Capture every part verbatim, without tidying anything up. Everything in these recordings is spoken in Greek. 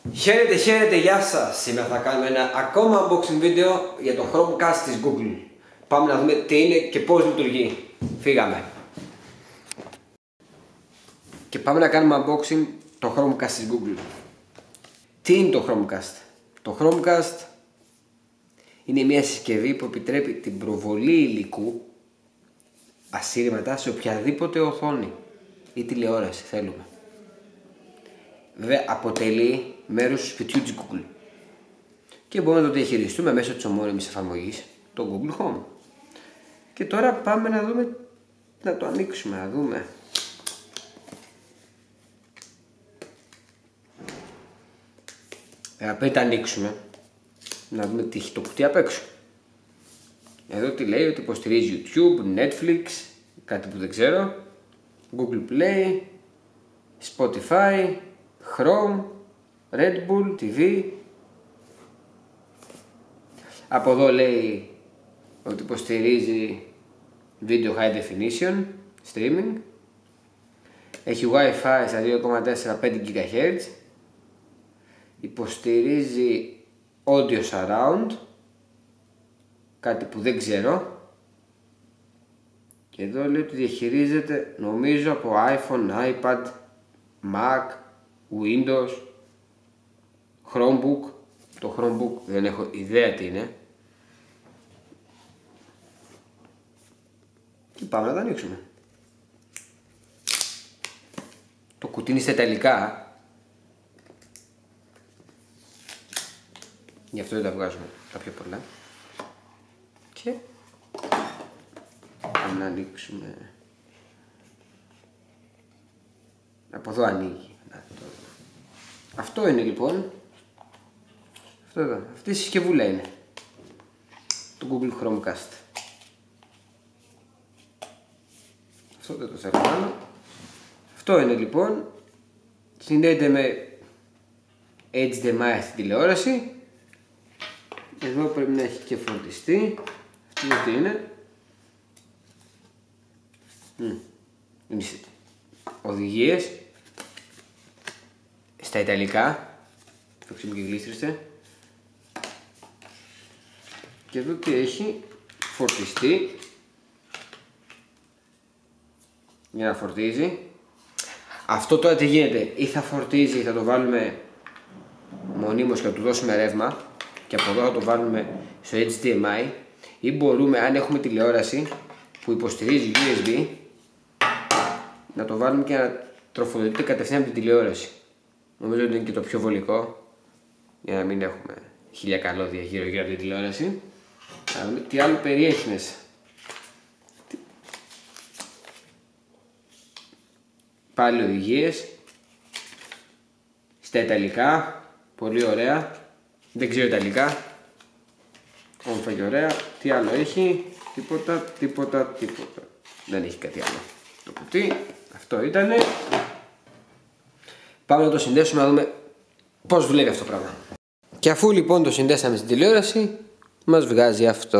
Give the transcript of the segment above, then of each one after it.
Χαίρετε, χαίρετε, γεια σας! Σήμερα θα κάνουμε ένα ακόμα unboxing βίντεο για το Chromecast της Google. Πάμε να δούμε τι είναι και πώς λειτουργεί. Φύγαμε! Και πάμε να κάνουμε unboxing το Chromecast της Google. Τι είναι το Chromecast? Το Chromecast είναι μια συσκευή που επιτρέπει την προβολή υλικού ασύρματα σε οποιαδήποτε οθόνη ή τηλεόραση θέλουμε. Βέβαια αποτελεί μέρος του σπιτιού της Google και μπορούμε να το διαχειριστούμε μέσω της ομώνυμης εφαρμογής, το Google Home. Και τώρα πάμε να δούμε, να το ανοίξουμε, να δούμε. Ε, πριν τα ανοίξουμε, να δούμε τι έχει το κουτί απ' έξω. Εδώ τι λέει, ότι υποστηρίζει YouTube, Netflix, κάτι που δεν ξέρω, Google Play, Spotify, Chrome, Red Bull, τι βι. Από εδώ λέει ότι υποστηρίζει Video High Definition Streaming. Έχει Wi-Fi στα δύο κόμμα τέσσερα πέντε γκιγκαχέρτζ. Υποστηρίζει Audio Surround, κάτι που δεν ξέρω. Και εδώ λέει ότι διαχειρίζεται νομίζω από iPhone, iPad, Mac, Windows, Chromebook. Το Chromebook δεν έχω ιδέα τι είναι. Και πάμε να το ανοίξουμε. Το κουτί είναι στα ιταλικά, γι' αυτό δεν τα βγάζουμε τα πιο πολλά. Και πάμε να ανοίξουμε. Από εδώ ανοίγει. Αυτό είναι λοιπόν. Αυτό εδώ. Αυτή η συσκευούλα είναι το Google Chromecast. Αυτό δεν το θέλω πάνω. Αυτό είναι λοιπόν. Συνδέεται με έιτς ντι εμ άι στην τηλεόραση. Εδώ πρέπει να έχει και φορτιστή. Αυτό τι είναι? Mm. Οδηγίες στα ιταλικά. Φέξουμε και γλίστριστε. Και εδώ τι έχει? Φορτιστή για να φορτίζει. Αυτό τώρα τι γίνεται? Ή θα φορτίζει, θα το βάλουμε μονίμως και θα του δώσουμε ρεύμα και από εδώ θα το βάλουμε στο έιτς ντι εμ άι, ή μπορούμε, αν έχουμε τηλεόραση που υποστηρίζει γιου ες μπι, να το βάλουμε και να τροφοδοτείται κατευθείαν από την τηλεόραση. Νομίζω ότι είναι και το πιο βολικό, για να μην έχουμε χίλια καλώδια γύρω γύρω από την τηλεόραση. Να δούμε τι άλλο περιέχει μέσα. Πάλι οδηγίες στα ιταλικά, πολύ ωραία. Δεν ξέρω ιταλικά, όμορφα και ωραία. Τι άλλο έχει? Τίποτα, τίποτα, τίποτα. Δεν έχει κάτι άλλο. Το κουτί, αυτό ήτανε. Πάμε να το συνδέσουμε να δούμε πώς δουλεύει αυτό το πράγμα. Και αφού λοιπόν το συνδέσαμε στην τηλεόραση, μας βγάζει αυτό.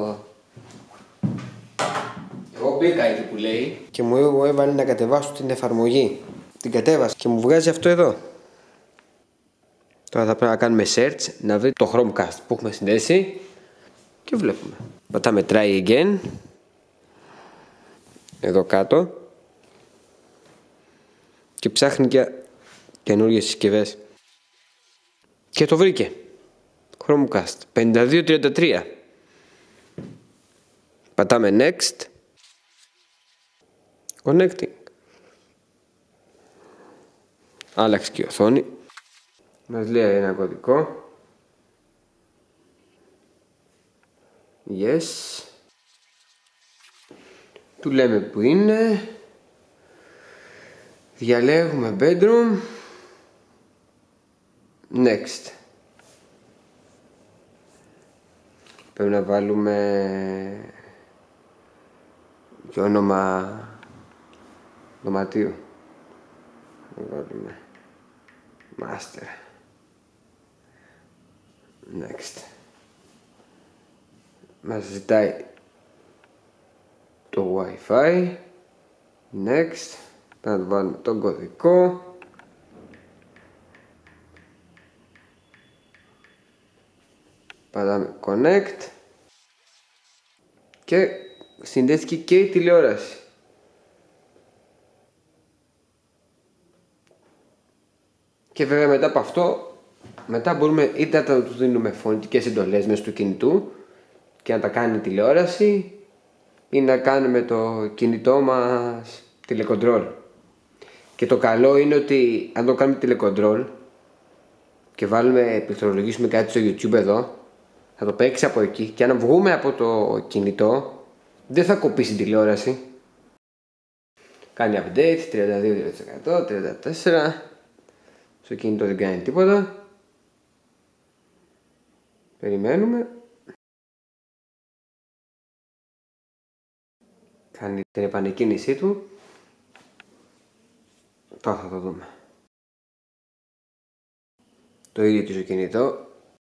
Εγώ μπήκα εκεί που λέει και μου έβαλε να κατεβάσω την εφαρμογή. Την κατέβασα και μου βγάζει αυτό εδώ. Τώρα θα πρέπει να κάνουμε search, να βρει το Chromecast που έχουμε συνδέσει και βλέπουμε. Πατάμε try again. Εδώ κάτω. Και ψάχνει για καινούργιες συσκευές. Και το βρήκε. Chromecast πενήντα δύο τριάντα τρία. Πατάμε next. Connecting. Άλλαξε και η οθόνη. Μας λέει ένα κωδικό. Yes. Του λέμε που είναι. Διαλέγουμε bedroom. Next. Πρέπει να βάλουμε και όνομα δωματίου. Να βάλουμε master. Next. Μας ζητάει το Wi-Fi. Next. Να βάλουμε τον κωδικό. πατάμε connect και συνδέθηκε και η τηλεόραση. Και βέβαια μετά από αυτό, μετά μπορούμε είτε να του δίνουμε φωνητικές εντολές μέσω του κινητού και να τα κάνει η τηλεόραση, ή να κάνουμε το κινητό μας τηλεκοντρόλ. Και το καλό είναι ότι αν το κάνουμε τηλεκοντρόλ και βάλουμε, πληκτρολογήσουμε κάτι στο YouTube εδώ, θα το παίξει από εκεί και αν βγούμε από το κινητό δεν θα κοπήσει την τηλεόραση. Κάνει update τριάντα δύο τοις εκατό, τριάντα τέσσερα τοις εκατό. Στο κινητό δεν κάνει τίποτα. Περιμένουμε. Κάνει την επανεκκίνησή του. Τώρα θα το δούμε. Το ίδιο και στο κινητό.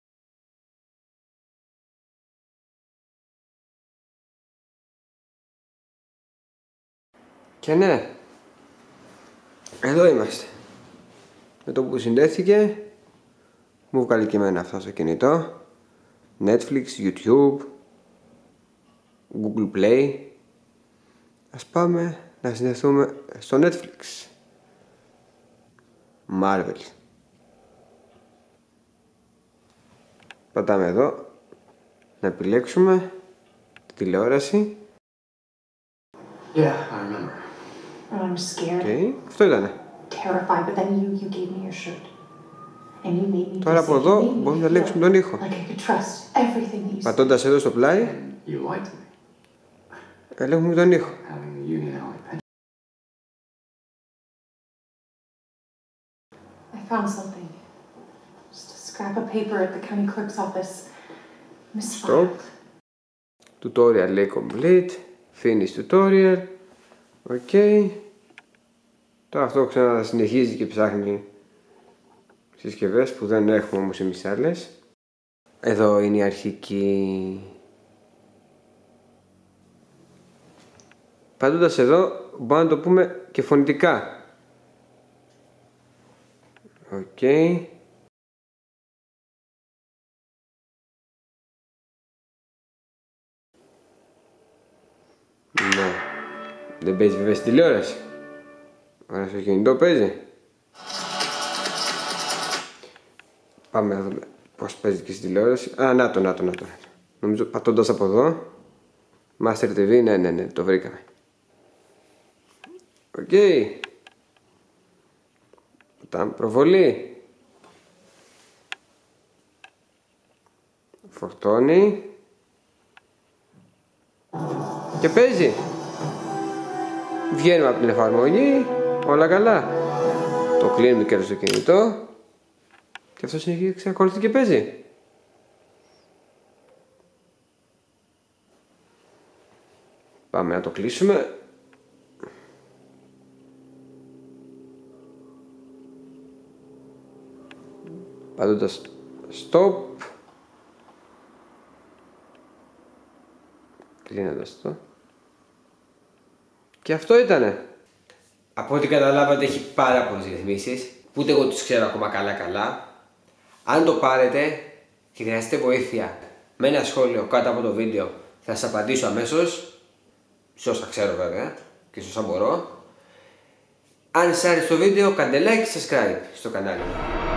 Και ναι, εδώ είμαστε. Με το που συνδέθηκε μου βγάλει και εμένα αυτό στο κινητό. Netflix, YouTube, Google Play. Ας πάμε να συνδεθούμε στο Netflix. Marvel. Πατάμε εδώ να επιλέξουμε τη τηλεόραση. Yeah, I remember. I'm scared. Okay. Αυτό ήτανε. Terrified, but then you, you gave me your shirt. And you made me Τώρα από εδώ μπορούμε να ελέγξουμε τον ήχο. like I could trust everything that you said. Πατώντας εδώ στο πλάι, You lied to me. ελέγχουμε τον ήχο. Having the Union Alley pension. I found something. Just a scrap of paper at the county clerk's office. Misfiled. Tutorial λέει complete. Finish tutorial. Οκ. Okay. Τώρα αυτό ξανασυνεχίζει και ψάχνει συσκευές που δεν έχουμε όμως εμείς άλλες. Εδώ είναι η αρχική. Πατώντας εδώ μπορούμε να το πούμε και φωνητικά. Οκ. Okay. Ναι. Δεν παίζει βέβαια στη τηλεόραση. Ωραία, στο κινητό παίζει. Πάμε να δούμε πώς παίζει και στη τηλεόραση. Α, να το, να το, να το. Νομίζω πατώντας από εδώ. Master τι βι, ναι, ναι, ναι, το βρήκαμε. Οκ. Okay. Πατάμε προβολή. Φορτώνει. Και παίζει. Βγαίνουμε από την εφαρμογή. Όλα καλά. Το κλείνουμε και στο κινητό. Και αυτό συνεχίζει, ξεκολουθεί και παίζει. Πάμε να το κλείσουμε. Πατώντας stop. Κλείνοντας το. Και αυτό ήτανε. Από ό,τι καταλάβατε έχει πάρα πολλές ρυθμίσεις που ούτε εγώ τους ξέρω ακόμα καλά καλά. Αν το πάρετε και χρειαστείτε βοήθεια με ένα σχόλιο κάτω από το βίντεο θα σας απαντήσω αμέσως, σε όσα ξέρω βέβαια και σε όσα μπορώ. Αν σας άρεσε το βίντεο κάντε like και subscribe στο κανάλι μου.